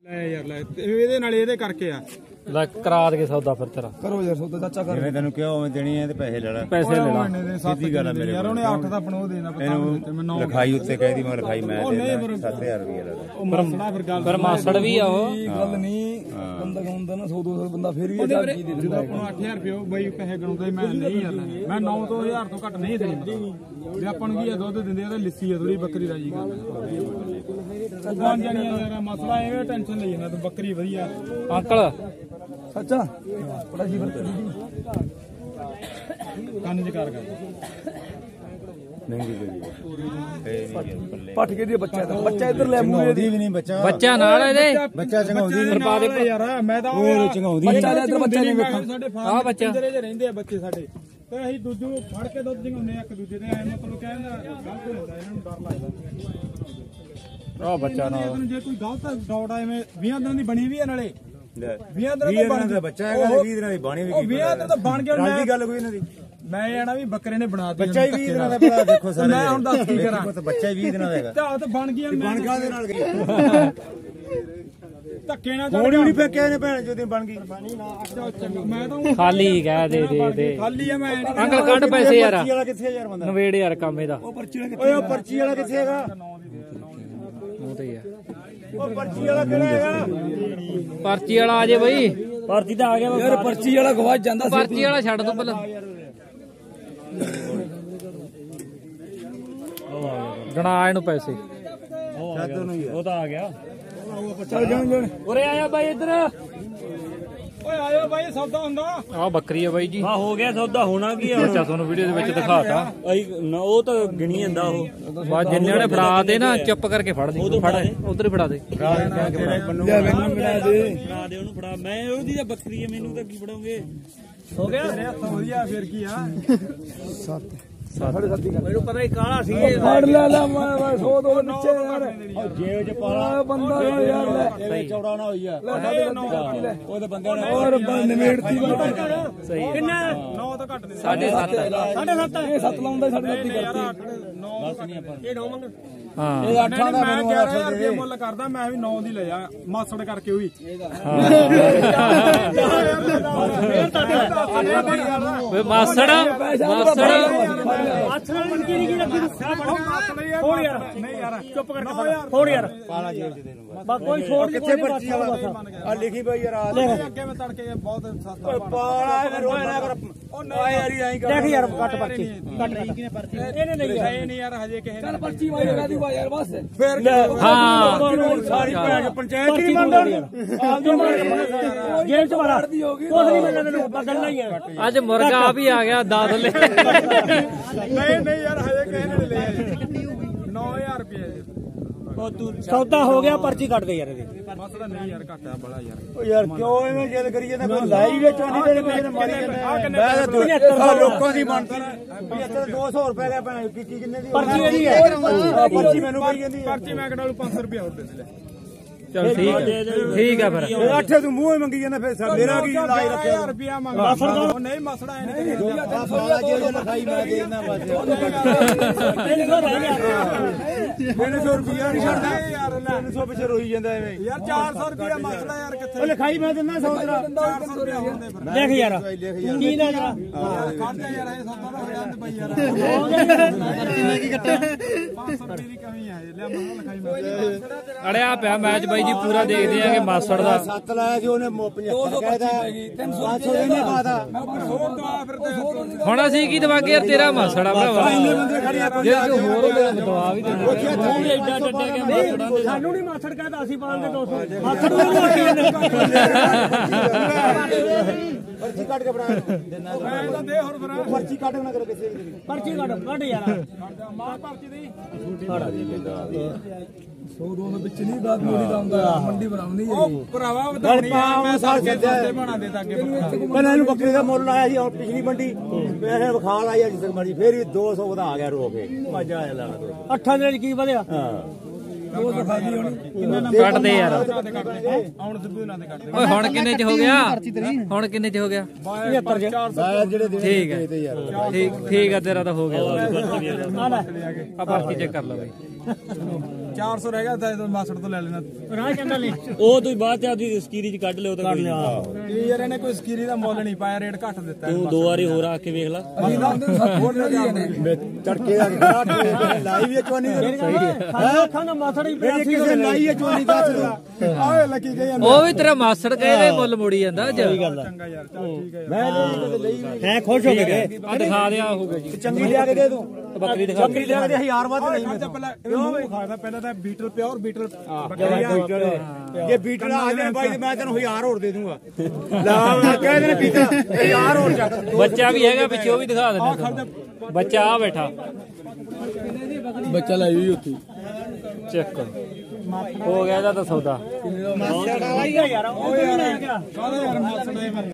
ਯਾਰ ਲੈ ਇਹਦੇ ਨਾਲ ਇਹਦੇ ਕਰਕੇ ਆ ਲੈ ਕਰਾ ਦੇ ਸੌਦਾ ਫਿਰ ਤੇਰਾ ਕਰੋ ਯਾਰ ਸੌਦਾ ਚਾਚਾ ਕਰ ਜਿਵੇਂ ਤੈਨੂੰ ਕਿਹਾ ਉਵੇਂ ਦੇਣੀ ਹੈ ਤੇ ਪੈਸੇ ਲੈ ਲੈ ਪੈਸੇ ਲੈ ਲਾ ਸਿੱਧੀ ਗੱਲ ਹੈ ਮੇਰੇ ਯਾਰ ਉਹਨੇ 8 ਦਾ ਆਪਣਾ ਉਹ ਦੇਣਾ ਪਤਾ ਮੈਂ 9 ਲਿਖਾਈ ਉੱਤੇ ਕਹਿਦੀ ਮੈਂ ਲਿਖਾਈ ਮੈਂ ਦੇਣਾ 7000 ਰੁਪਏ ਲੈ ਲੈ ਉਹ ਮਸੜਾ ਫਿਰ ਗੱਲ ਪਰ ਮਾਸੜ ਵੀ ਆ ਉਹ ਗੱਲ ਨਹੀਂ ਬੰਦਾ ਗਾਉਂਦਾ ਨਾ 100 200 ਬੰਦਾ ਫੇਰ ਵੀ ਜਦੋਂ ਆਪਣਾ 8000 ਰੁਪਏ ਬਈ ਪੈਸੇ ਗਣਾਉਂਦਾ ਮੈਂ ਨਹੀਂ ਯਾਰ ਮੈਂ 9 ਤੋਂ 1000 ਤੋਂ ਘੱਟ ਨਹੀਂ ਦੇਣੀ ਵੀ ਆਪਾਂ ਨੂੰ ਕੀ ਦੁੱਧ ਦਿੰਦੇ ਆ ਤੇ ਲੱਸੀ ਆ ਥੋੜੀ ਬੱਕਰੀ ਦਾ ਜੀ ਗੱਲ ਬਣ ਜਾਣੀ ਯਾਰ ਮਸਲਾ ਇਹ ਟੈਨਸ਼ਨ ਲਈ ਜਾਂਦਾ ਤੂੰ ਬੱਕਰੀ ਵਧੀਆ ਅੰਕਲ ਸੱਚਾ ਬੜਾ ਜੀ ਕੰਨ ਚ ਕਰ ਮਹਿੰਗੀ ਪੱਠ ਕੇ ਦੀ ਬੱਚਾ ਇੱਧਰ ਲੈ ਮੂਰੇ ਦੀ ਵੀ ਨਹੀਂ ਬੱਚਾ ਨਾਲ ਇਹਦੇ ਬੱਚਾ ਚੰਗਾਉਂਦੀ ਨਹੀਂ ਯਾਰ ਮੈਂ ਤਾਂ ਉਹ ਚੰਗਾਉਂਦੀ ਬੱਚਾ ਇੱਧਰ ਬੱਚਾ ਨਹੀਂ ਵੇਖਾਂ ਆ ਬੱਚਾ ਜਿਹੜੇ ਰਹਿੰਦੇ ਆ ਬੱਚੇ ਸਾਡੇ ਤੇ ਅਸੀਂ ਦੂਜੂ ਫੜ ਕੇ ਦੁੱਧ ਜੰਗਾਉਂਦੇ ਆ ਇੱਕ ਦੂਜੇ ਦੇ ਐ ਮਤਲਬ ਕਹਿੰਦਾ ਗਲਤ ਹੁੰਦਾ ਇਹਨਾਂ ਨੂੰ ਡਰ ਲੱਗਦਾ ਆ ਬੱਚਾ ਨਾਲ ਜੇ ਕੋਈ ਗਲਤ ਦੌੜ ਐਵੇਂ 20 ਦਿਨਾਂ ਦੀ ਬਣੀ ਵੀ ਆ ਨਾਲੇ 20 ਦਿਨਾਂ ਦਾ ਬੱਚਾ ਹੈਗਾ 20 ਦਿਨਾਂ ਦੀ ਬਾਣੀ ਵੀ ਉਹ 20 ਦਿਨ ਤਾਂ ਬਣ ਗਿਆ ਰਾਜੀ ਗੱਲ ਕੋਈ ਇਹਨਾਂ ਦੀ ਮੈਂ ਆਣਾ ਵੀ ਬੱਕਰੇ ਨੇ ਬਣਾ ਦਿੱਤੀ ਬੱਚਾ ਹੀ 20 ਦਿਨਾਂ ਦਾ ਭਰਾ ਦੇਖੋ ਸਾਰੇ ਮੈਂ ਹੁਣ ਦੱਸ ਕੀ ਕਰਾਂ ਬੱਚਾ ਹੀ 20 ਦਿਨਾਂ ਦਾ ਹੈਗਾ ਤਾਂ ਬਣ ਗਿਆ ਬਣ ਕਾ ਦੇ ਨਾਲ ਗਈ ਧੱਕੇ ਨਾਲ ਥੋੜੀ ਨਹੀਂ ਫੇਕਿਆ ਨੇ ਭੈਣ ਜਦੋਂ ਬਣ ਗਈ ਮੈਂ ਤਾਂ ਖਾਲੀ ਕਹਿ ਦੇ ਖਾਲੀ ਆ ਮੈਂ ਅੰਕਲ ਕੱਢ ਪੈਸੇ ਯਾਰ ਪਰਚੀ ਵਾਲਾ ਕਿੱਥੇ ਯਾਰ ਬੰਦਾ ਨਵੇੜ ਯਾਰ ਕੰਮ ਇਹਦਾ ਉਹ ਪਰਚੀ ਓਏ ਉਹ ਪਰਚੀ ਵਾਲਾ ਕਿੱਥੇ ਹੈਗਾ ਉਹ ਤੇ ਹੀ ਆ ਉਹ ਪਰਚੀ ਵਾਲਾ ਕਿਹੜਾ ਹੈਗਾ ਪਰਚੀ ਵਾਲਾ ਆ ਜੇ ਬਈ ਪਰਚੀ ਤਾਂ ਆ ਗਿਆ ਯਾਰ ਪਰਚੀ ਵਾਲਾ ਗਵਾਚ ਜਾਂਦਾ ਪਰਚੀ ਵਾਲਾ ਛੱਡ ਦੋ ਪਹਿਲਾਂ ਗਣਾ ਇਹਨੂੰ ਪੈਸੇ ਉਹ ਤਾਂ ਆ ਗਿਆ ਚੱਲ ਜਾਣ ਉਰੇ ਆਇਆ ਬਾਈ ਇੱਧਰ ਓਏ ਆਇਓ ਬਾਈ ਸੌਦਾ ਹੁੰਦਾ ਆ ਬੱਕਰੀ ਆ ਬਾਈ ਜੀ ਹਾਂ ਹੋ ਗਿਆ ਸੌਦਾ ਹੋਣਾ ਕੀ ਆ ਅੱਛਾ ਤੁਹਾਨੂੰ ਵੀਡੀਓ ਦੇ ਵਿੱਚ ਦਿਖਾਤਾ ਉਹ ਤਾਂ ਗਿਣੀ ਜਾਂਦਾ ਉਹ ਬਾਅਦ ਜਿੰਨੇ ਉਹਨੇ ਫੜਾ ਦੇ ਨਾ ਚੁੱਪ ਕਰਕੇ ਫੜ ਦੇ ਉਧਰ ਹੀ ਫੜਾ ਦੇ ਫੜਾ ਦੇ ਉਹਨੂੰ ਫੜਾ ਮੈਂ ਉਹਦੀ ਤਾਂ ਬੱਕਰੀ ਹੈ ਮੈਨੂੰ ਤਾਂ ਕੀ ਫੜਾਉਂਗੇ ਹੋ ਗਿਆ ਤੇਰੇ ਹੱਥ ਵਧੀਆ ਫੇਰ ਕੀ ਆ 7 ਮੈਨੂੰ ਪਤਾ ਹੀ ਕਾਲਾ ਸੀ ਫੜ ਲੈ ਮੈਂ 100 2 ਨੀਚੇ ਯਾਰ ਜੇਬ ਚ ਪਾਲਾ ਬੰਦਾ ਯਾਰ ਲੈ ਚੌੜਾ ਨਾ ਹੋਈ ਆ ਉਹ ਤਾਂ ਬੰਦੇ ਨੇ ਹੋਰ ਨਿਮੇੜਤੀ ਸਹੀ ਕਿੰਨਾ 9 ਤੋਂ ਘੱਟ ਨਹੀਂ 7.5 7.5 ਇਹ 7 ਲਾਉਂਦਾ ਸਾਡੇ ਨਾਲ ਕਰਤੀ 9 ਇਹ 9 ਮੰਗ ਹਾਂ ਇਹ 8 ਦਾ ਮੈਂ 11000 ਰੁਪਏ ਮੁੱਲ ਕਰਦਾ ਮੈਂ ਵੀ 9 ਦੀ ਲੈ ਜਾ ਮਾਸੜ ਕਰਕੇ ਹੋਈ ਵੇ ਮਾਸੜ ਹੋਰ ਯਾਰ ਨਹੀਂ ਯਾਰ ਚੁੱਪ ਕਰਕੇ ਹੋਰ ਯਾਰ ਪਾਲਾ ਜੇਬ ਚ ਦੇ ਨੂੰ ਬਸ ਕੋਈ ਛੋੜ ਕਿੱਥੇ ਪਰਚੀ ਵਾਲਾ ਆ ਲਿਖੀ ਬਈ ਯਾਰ ਆ ਅੱਗੇ ਮੈਂ ਤੜਕੇ ਬਹੁਤ ਸਸਤਾ ਪਾਲਾ ਫਿਰ ਰੋਇਆ ਨਾ ਕਰ ਉਹ ਨਾ ਯਾਰ ਐਂ ਕਰ ਦੇਖ ਯਾਰ ਕੱਟ ਪਰਚੀ ਕੱਟ ਕਿਨੇ ਪਰਚੀ ਇਹਨੇ ਨਹੀਂ ਇਹ ਨਹੀਂ ਯਾਰ ਹਜੇ ਕਿਸੇ ਨੇ ਪਰਚੀ ਵਾਈ ਲਗਾ ਦੀ ਯਾਰ ਬਸ ਫਿਰ ਹਾਂ ਸਾਰੀ ਭੈਣ ਪੰਚਾਇਤ ਨਹੀਂ ਮੰਨਦਾ ਜੇਬ ਚ ਮਾਰਾ ਕੁਝ ਨਹੀਂ ਮਿਲਣਾ ਤੈਨੂੰ ਗੱਲਾਂ ਹੀ ਆ ਅੱਜ ਮੁਰਗਾ ਆ ਵੀ ਆ ਗਿਆ ਦਾਦਲੇ ਨਹੀਂ ਯਾਰ ਹਜੇ ਕਿਸੇ ਨੇ ਲਿਆ 9000 ਰੁਪਏ ਉਹ ਤੂੰ ਸੌਦਾ ਹੋ ਗਿਆ ਪਰਚੀ ਕੱਟ ਦੇ ਯਾਰ ਇਹਦੀ ਮਸਲਾ ਨਹੀਂ ਯਾਰ ਘਟਿਆ ਬੜਾ ਯਾਰ ਉਹ ਯਾਰ ਕਿਉਂ ਐਵੇਂ ਜਿੱਦ ਕਰੀ ਜਾਂਦਾ ਕੋਈ ਲਾਈ ਵਿੱਚ ਨਹੀਂ ਤੇਰੇ ਕਿਸੇ ਨੇ ਮਾਰੀ ਜਾਂਦਾ ਮੈਂ ਤਾਂ ਲੋਕਾਂ ਦੀ ਮੰਨਦੀ ਵੀ ਇੱਥੇ 200 ਰੁਪਏ ਦਾ ਭੈਣ ਕੀ ਕਿੰਨੇ ਦੀ ਪਰਚੀ ਇਹਦੀ ਹੈ ਪਰਚੀ ਮੈਨੂੰ ਪਈ ਜਾਂਦੀ ਹੈ ਪਰਚੀ ਮੈਂ ਕਢਾਲੂ 500 ਰੁਪਏ ਹੋਰ ਦੇ ਦੇ ਲੈ ਚਲ ਠੀਕ ਆ ਫਿਰ ਅੱਠੇ ਤੂੰ ਮੂੰਹ ਹੀ ਮੰਗੀ ਜਾਂਦਾ ਫਿਰ ਮੇਰਾ ਕੀ ਲਾਈ ਰੱਖਿਆ 1000 ਰੁਪਿਆ ਮੰਗਦਾ ਉਹ ਨਹੀਂ ਮਸੜਾ ਐ ਨਹੀਂ ਪਾਲਾ ਜੇਬ ਚ ਲਿਖਾਈ ਮੈਂ ਦੇ ਦਿੰਦਾ ਬਸ ਮੈਨੂੰ 100 ਰੁਪਿਆ ਨਹੀਂ ਛੱਡਦਾ ਯਾਰ 300 ਪਿੱਛੇ ਰੋਈ ਜਾਂਦਾ ਐਵੇਂ ਯਾਰ 400 ਰੁਪਿਆ ਮਸੜਾ ਯਾਰ ਕਿੱਥੇ ਉਹ ਲਿਖਾਈ ਮੈਂ ਦਿੰਦਾ 100 ਤੇਰਾ 400 ਰੁਪਿਆ ਹੁੰਦੇ ਫਿਰ ਦੇਖ ਯਾਰ ਕੀ ਨਾ ਜਰਾ ਖੜਦਾ ਯਾਰ ਇਹ ਸੌਦਾ ਨਾ ਹੋ ਜਾਂਦਾ ਬਈ ਯਾਰ ਮੈਂ ਕੀ ਕੱਟਿਆ 500 ਰੁਪਏ ਦੀ ਕਮੀ ਆ ਲੈ ਮਹਾਂ ਲਿਖਾਈ ਮੈਂ ਅੜਿਆ ਪਿਆ ਮੈਚ ਬਾਈ ਜੀ ਪੂਰਾ ਦੇਖਦੇ ਆਂਗੇ ਮਾਸੜ ਦਾ 7 ਲਾਇਆ ਸੀ ਉਹਨੇ 75 ਕਹਿਦਾ 500 ਇਹਨੇ ਪਾਦਾ ਹੋਰ ਦਵਾ ਫਿਰ ਤੇ ਹੁਣ ਅਸੀਂ ਕੀ ਦਵਾਗੇ ਯਾਰ ਤੇਰਾ ਮਾਸੜ ਆ ਭਰਾਵਾ ਬੰਦੇ ਖੜੀ ਆ ਜੇ ਕੋਈ ਹੋਰ ਹੋਵੇ ਦਵਾ ਵੀ ਦੇ ਐਡਾ ਡੱਡਾ ਗਿਆ ਸਾਨੂੰ ਨਹੀਂ ਮਾਸੜ ਕਹਿੰਦਾ ਅਸੀਂ ਪਾਉਂਦੇ 200 ਮਾਸੜ ਨੂੰ ਆਖੀ ਜਾਂਦੇ ਪਰਚੀ ਕੱਟ ਕੇ ਬਣਾ ਦੇਣਾ ਮੈਂ ਤਾਂ ਦੇ ਹੋਰ ਬਣਾ ਪਰਚੀ ਕੱਟ ਨਾ ਕਰੋ ਕਿਸੇ ਦੀ ਪਰਚੀ ਕੱਢ ਯਾਰ ਮਾਂ ਪਰਚੀ ਦੀ 100 200 ਵਿੱਚ ਨਹੀਂ ਬਾਤ ਮੋੜੀ ਦਾ ਹੁੰਦਾ ਮੰਡੀ ਬਣਾਉਂਦੀ ਹੈ ਉਹ ਭਰਾਵਾ ਵਧਾਉਣੀ ਆ ਮੈਂ ਸਾਲ ਕੇ ਬਣਾ ਦੇ ਤਾਂ ਅੱਗੇ ਪਹਿਲਾਂ ਇਹਨੂੰ ਬੱਕਰੀ ਦਾ ਮੁੱਲ ਲਾਇਆ ਸੀ ਹੁਣ ਪਿਛਲੀ ਮੰਡੀ ਪੈਸੇ ਵਿਖਾ ਲਾਇਆ ਜਿਸ ਮਰਜੀ ਫੇਰ ਵੀ 200 ਵਧਾ ਗਿਆ ਰੋ ਕੇ ਮਜ਼ਾ ਆਇਆ ਲੈਣਾ ਤੋਂ 8 ਦਿਨ ਕੀ ਵਧਿਆ ਹਾਂ ਉਹ ਦਿਖਾ ਦੀ ਹੋਣੀ ਕੱਟ ਦੇ ਯਾਰ ਆਉਣ ਸਿੱਧੂ ਨਾਲ ਤੇ ਕੱਢ ਦੇ ਓਏ ਹੁਣ ਕਿੰਨੇ ਚ ਹੋ ਗਿਆ ਹੁਣ ਕਿੰਨੇ ਚ ਹੋ ਗਿਆ 75 ਜਿਹੜੇ ਦੇ ਠੀਕ ਹੈ ਤੇ ਯਾਰ ਠੀਕ ਆ ਤੇਰਾ ਤਾਂ ਹੋ ਗਿਆ ਆ ਪਰਚੀ ਚੈੱਕ ਕਰ ਲੈ ਬਾਈ 400 ਰਹਿ ਗਿਆ ਤਾਂ ਮਾਸੜ ਤੋਂ ਲੈ ਲੈਣਾ ਰਾਹ ਕਹਿੰਦਾ ਲੈ ਉਹ ਤੁਸੀਂ ਬਾਅਦ ਚ ਆਪਦੀ ਸਕੀਰੀ ਚ ਕੱਢ ਲਿਓ ਤਾਂ ਕੋਈ ਕੀ ਯਾਰ ਇਹਨੇ ਕੋਈ ਸਕੀਰੀ ਦਾ ਮੁੱਲ ਨਹੀਂ ਪਾਇਆ ਰੇਟ ਘੱਟ ਦਿੱਤਾ ਤੂੰ 2 ਵਾਰੀ ਹੋਰ ਆ ਕੇ ਵੇਖ ਲੈ ਚੜਕੇ ਆ ਕੇ ਲਾਈ ਵੀ ਚੋਣੀ ਅੱਖਾਂ ਦਾ ਮਾਸੜ ਹੀ ਕਿਸੇ ਲਾਈ ਚੋਣੀ ਦੱਸ ਦੋ ਆਏ ਲੱਗੀ ਗਈ ਉਹ ਵੀ ਤੇਰਾ ਮਾਸੜ ਕਹੇ ਮੁੱਲ ਮੋੜੀ ਜਾਂਦਾ ਜਵੀ ਗੱਲ ਚੰਗਾ ਯਾਰ ਚੱਲ ਠੀਕ ਹੈ ਮੈਂ ਨਹੀਂ ਲਈ ਹੈ ਖੁਸ਼ ਹੋ ਗਏ ਆ ਦਿਖਾ ਦਿਆ ਹੋਊਗਾ ਜੀ ਚੰਗੀ ਲਿਆ ਕੇ ਦੇ ਦੂੰ ਬੱਕਰੀ ਦਿਖਾ ਬੱਕਰੀ ਲਿਆ ਕੇ 1000 ਵੱਧ ਨਹੀਂ ਮੈਂ ਪਹਿਲਾਂ ਇਹਨੂੰ ਖਾਦਾ ਪਹਿਲਾਂ ਤਾਂ ਬੀਟਲ ਪਿਓਰ ਬੀਟਲ ਬੱਕਰੀ ਇਹ ਬੀਟਲ ਆ ਜਾਣ ਬਾਈ ਮੈਂ ਤੈਨੂੰ 1000 ਹੋਰ ਦੇ ਦੂੰਗਾ ਲਾ ਮੈਂ ਕਹਿ ਦੇਣਾ ਬੀਟਲ 1000 ਹੋਰ ਚੱਕ ਬੱਚਾ ਵੀ ਹੈਗਾ ਪਿੱਛੇ ਉਹ ਵੀ ਦਿਖਾ ਦਿੰਦੇ ਬੱਚਾ ਆ ਬੈਠਾ ਬੱਚਾ ਲਾਈ ਹੋਈ ਉੱਥੇ ਚੈੱਕ ਹੋ ਗਿਆ ਇਹਦਾ ਤਾਂ ਸੌਦਾ ਯਾਰ ਉਹ ਵੀ ਲੈ ਗਿਆ ਕਾਹਦਾ ਯਾਰ ਮਾਸੜ